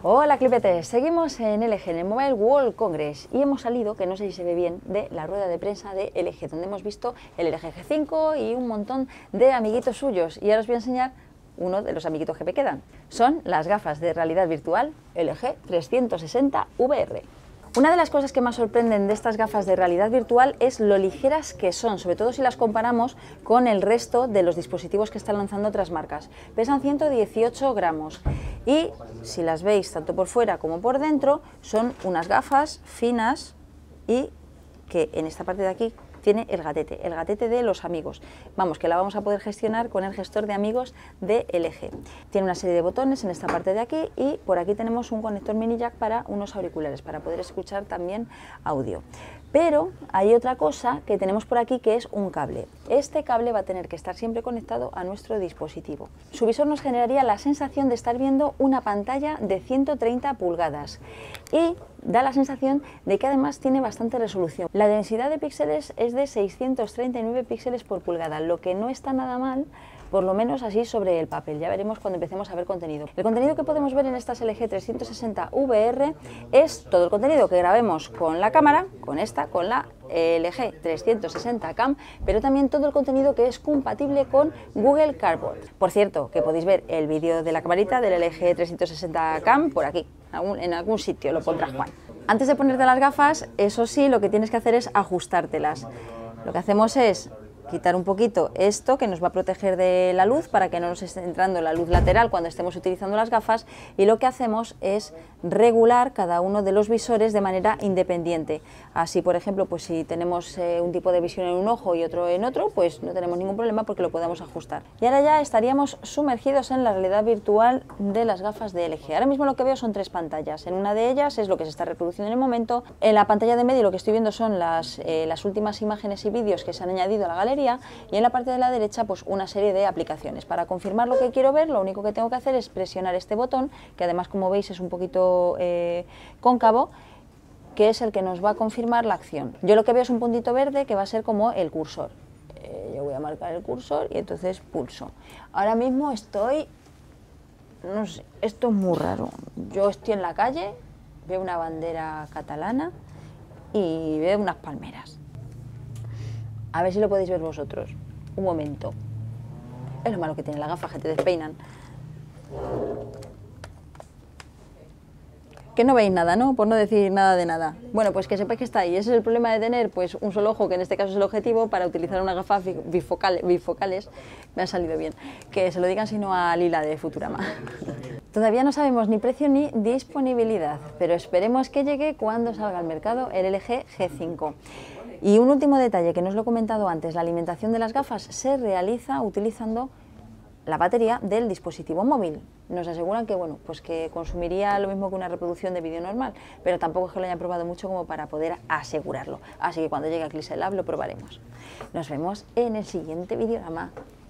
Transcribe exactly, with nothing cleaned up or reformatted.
Hola clipetes, seguimos en L G, en el Mobile World Congress, y hemos salido, que no sé si se ve bien, de la rueda de prensa de L G, donde hemos visto el L G G cinco y un montón de amiguitos suyos, y ahora os voy a enseñar uno de los amiguitos que me quedan. Son las gafas de realidad virtual L G trescientos sesenta V R. Una de las cosas que más sorprenden de estas gafas de realidad virtual es lo ligeras que son, sobre todo si las comparamos con el resto de los dispositivos que están lanzando otras marcas. Pesan ciento dieciocho gramos y, si las veis tanto por fuera como por dentro, son unas gafas finas y que en esta parte de aquí tiene el gatete, el gatete de los amigos. Vamos, que la vamos a poder gestionar con el gestor de amigos de L G. Tiene una serie de botones en esta parte de aquí y por aquí tenemos un conector mini jack para unos auriculares, para poder escuchar también audio. Pero hay otra cosa que tenemos por aquí, que es un cable. Este cable va a tener que estar siempre conectado a nuestro dispositivo. Su visor nos generaría la sensación de estar viendo una pantalla de ciento treinta pulgadas y da la sensación de que además tiene bastante resolución. La densidad de píxeles es de seiscientos treinta y nueve píxeles por pulgada, lo que no está nada mal, por lo menos así sobre el papel. Ya veremos cuando empecemos a ver contenido. El contenido que podemos ver en estas L G trescientos sesenta V R es todo el contenido que grabemos con la cámara, con esta, con la L G trescientos sesenta Cam, pero también todo el contenido que es compatible con Google Cardboard. Por cierto, que podéis ver el vídeo de la camarita del L G trescientos sesenta Cam por aquí, en algún sitio lo pondrá Juan. Antes de ponerte las gafas, eso sí, lo que tienes que hacer es ajustártelas. Lo que hacemos es quitar un poquito esto que nos va a proteger de la luz para que no nos esté entrando la luz lateral cuando estemos utilizando las gafas, y lo que hacemos es regular cada uno de los visores de manera independiente. Así, por ejemplo, pues si tenemos eh, un tipo de visión en un ojo y otro en otro, pues no tenemos ningún problema porque lo podemos ajustar. Y ahora ya estaríamos sumergidos en la realidad virtual de las gafas de L G. Ahora mismo lo que veo son tres pantallas. En una de ellas es lo que se está reproduciendo en el momento. En la pantalla de medio lo que estoy viendo son las, eh, las últimas imágenes y vídeos que se han añadido a la galería, y en la parte de la derecha pues una serie de aplicaciones. Para confirmar lo que quiero ver, lo único que tengo que hacer es presionar este botón, que además, como veis, es un poquito eh, cóncavo, que es el que nos va a confirmar la acción. Yo lo que veo es un puntito verde que va a ser como el cursor. Eh, yo voy a marcar el cursor y entonces pulso. Ahora mismo estoy, no sé, esto es muy raro. Yo estoy en la calle, veo una bandera catalana y veo unas palmeras. A ver si lo podéis ver vosotros. Un momento. Es lo malo que tienen las gafas, que te despeinan. Que no veis nada, ¿no? Por no decir nada de nada. Bueno, pues que sepáis que está ahí. Ese es el problema de tener pues un solo ojo, que en este caso es el objetivo, para utilizar unas gafas bifocales. bifocales. Me ha salido bien. Que se lo digan sino a Lila de Futurama. Todavía no sabemos ni precio ni disponibilidad, pero esperemos que llegue cuando salga al mercado el L G G cinco. Y un último detalle que no os lo he comentado antes: la alimentación de las gafas se realiza utilizando la batería del dispositivo móvil. Nos aseguran que, bueno, pues que consumiría lo mismo que una reproducción de vídeo normal, pero tampoco es que lo hayan probado mucho como para poder asegurarlo. Así que cuando llegue a Clixelab lo probaremos. Nos vemos en el siguiente videorama.